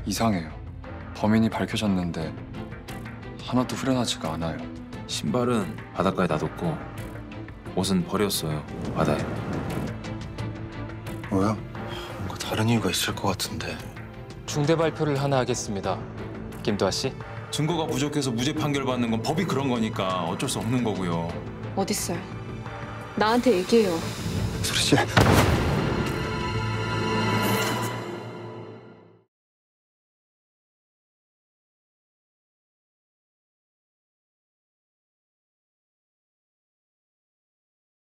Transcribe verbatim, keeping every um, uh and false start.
이상해요. 범인이 밝혀졌는데 하나도 후련하지가 않아요. 신발은 바닷가에 놔뒀고 옷은 버렸어요. 바다에. 뭐야? 뭔가 다른 이유가 있을 것 같은데. 중대 발표를 하나 하겠습니다. 김도하 씨. 증거가 부족해서 무죄 판결 받는 건 법이 그런 거니까 어쩔 수 없는 거고요. 어딨어요? 나한테 얘기해요. 소리 씨.